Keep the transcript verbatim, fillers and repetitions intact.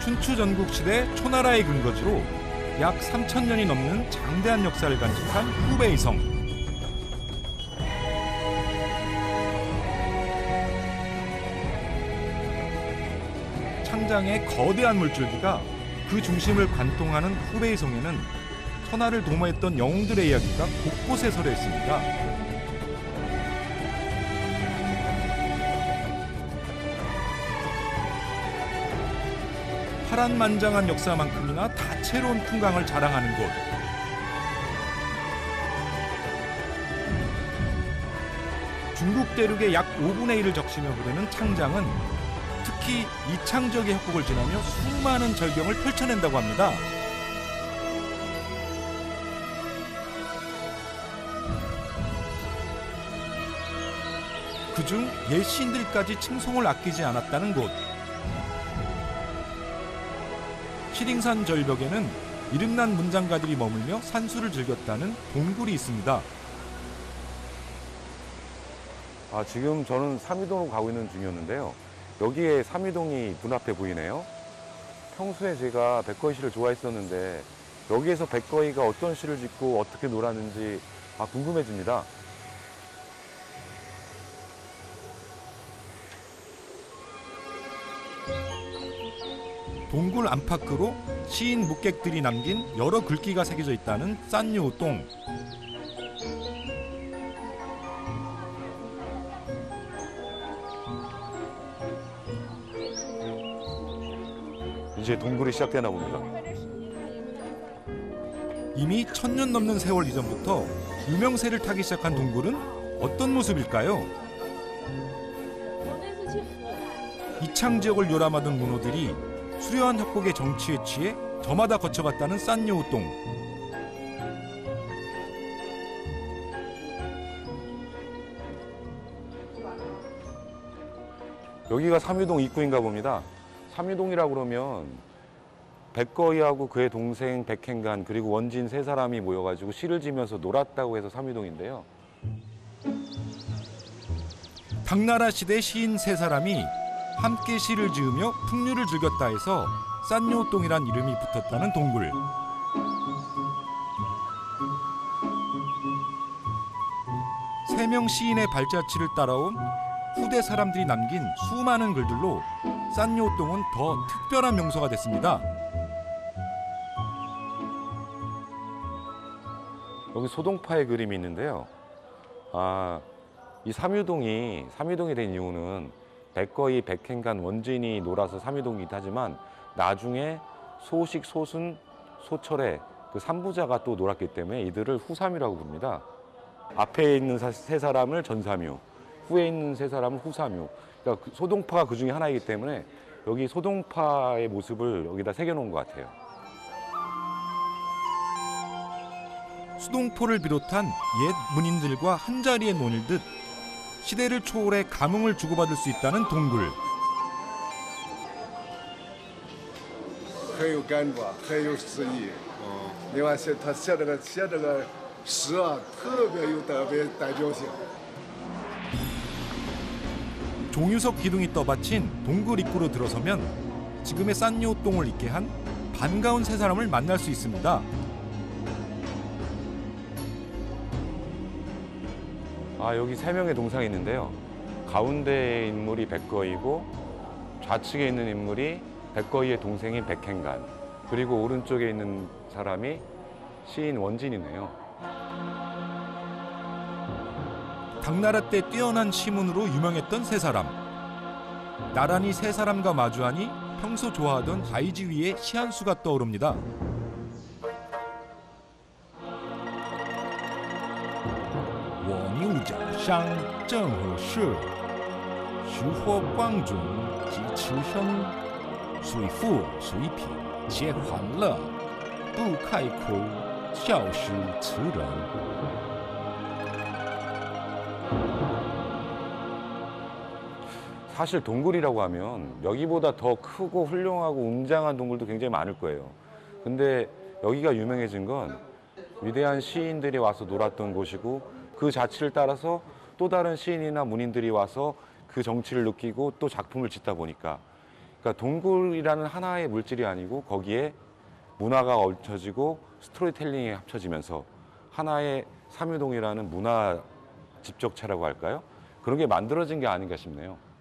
춘추 전국시대 초나라의 근거지로 약 삼천 년이 넘는 장대한 역사를 간직한 후베이 성. 창장의 거대한 물줄기가 그 중심을 관통하는 후베이 성에는 천하를 도모했던 영웅들의 이야기가 곳곳에 서려 있습니다. 파란만장한 역사만큼이나 다채로운 풍광을 자랑하는 곳. 중국 대륙의 약 오분의 일을 적시며 부르는 창장은 특히 이창적의 협곡을 지나며 수많은 절경을 펼쳐낸다고 합니다. 그중 옛 시인들까지 칭송을 아끼지 않았다는 곳. 시링산 절벽에는 이름난 문장가들이 머물며 산수를 즐겼다는 동굴이 있습니다. 아, 지금 저는 삼이동으로 가고 있는 중이었는데요. 여기에 삼이동이 눈앞에 보이네요. 평소에 제가 백거이 시를 좋아했었는데 여기에서 백거이가 어떤 시를 짓고 어떻게 놀았는지 아, 궁금해집니다. 동굴 안팎으로 시인 묵객들이 남긴 여러 글귀가 새겨져 있다는 싼요동. 이제 동굴이 시작되나 봅니다. 이미 천년 넘는 세월 이전부터 유명세를 타기 시작한 동굴은 어떤 모습일까요? 이창 지역을 요람하던 문호들이 수려한 협곡의 정취에 취해 저마다 거쳐갔다는 싼요동. 여기가 삼이동 입구인가 봅니다. 삼이동이라고 그러면 백거이하고 그의 동생 백행간 그리고 원진 세 사람이 모여가지고 시를 지면서 놀았다고 해서 삼이동인데요. 당나라 시대 시인 세 사람이 함께 시를 지으며 풍류를 즐겼다 해서 싼요동이란 이름이 붙었다는 동굴. 세 명 시인의 발자취를 따라온 후대 사람들이 남긴 수많은 글들로 싼요동은 더 특별한 명소가 됐습니다. 여기 소동파의 그림이 있는데요. 아, 이 삼유동이 삼이동이 된 이유는 백거이, 백행간, 원진이 놀아서 삼이동이기도 하지만 나중에 소식, 소순, 소철의 그 삼부자가 또 놀았기 때문에 이들을 후삼유라고 부릅니다. 앞에 있는 세 사람을 전삼유, 후에 있는 세 사람을 후삼유. 그러니까 소동파가 그 중에 하나이기 때문에 여기 소동파의 모습을 여기다 새겨놓은 것 같아요. 수동포를 비롯한 옛 문인들과 한자리에 논일듯 시대를 초월해 감흥을 주고받을 수 있다는 동굴. 很有感觉，很有诗意。另外，写他写这个写这个诗啊，特别有特别代表性。 종유석 기둥이 떠받친 동굴 입구로 들어서면 지금의 싼요동을 있게 한 반가운 세 사람을 만날 수 있습니다. 아, 여기 세 명의 동상이 있는데요. 가운데 인물이 백거이고 좌측에 있는 인물이 백거이의 동생인 백행간, 그리고 오른쪽에 있는 사람이 시인 원진이네요. 당나라 때 뛰어난 시문으로 유명했던 세 사람. 나란히 세 사람과 마주하니 평소 좋아하던 하이지위의 시 한 수가 떠오릅니다. 원유장상 정허시 슈호 광중 지치성 수이후 수이핑 제환러 부카이코 샤오시 츠런. 사실 동굴이라고 하면 여기보다 더 크고 훌륭하고 웅장한 동굴도 굉장히 많을 거예요. 근데 여기가 유명해진 건 위대한 시인들이 와서 놀았던 곳이고 그 자취를 따라서 또 다른 시인이나 문인들이 와서 그 정취를 느끼고 또 작품을 짓다 보니까 그러니까 동굴이라는 하나의 물질이 아니고 거기에 문화가 얽혀지고 스토리텔링이 합쳐지면서 하나의 삼유동이라는 문화 집적체라고 할까요? 그런 게 만들어진 게 아닌가 싶네요.